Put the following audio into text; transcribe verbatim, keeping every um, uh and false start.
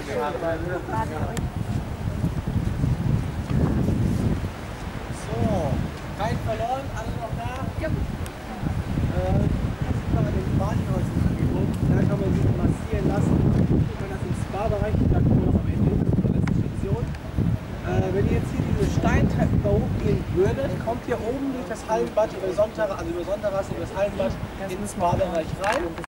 kein verloren, alle noch da? Ja. Äh, das ist noch an den Bahnhäusern angeguckt. Da kann man sich massieren lassen. Wenn man das im Spa-Bereich, da kommen wir noch am Ende, das ist die letzte Station. Äh, wenn ihr jetzt hier diese Steintreppen da hochgehen würdet, kommt ihr oben durch das Hallenbad über Sonntag, also über Sonntagras, über das Hallenbad ins Spa-Bereich rein.